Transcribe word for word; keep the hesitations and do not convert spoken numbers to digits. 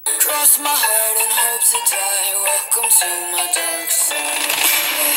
Cross my heart and hope to die. Welcome to my dark side.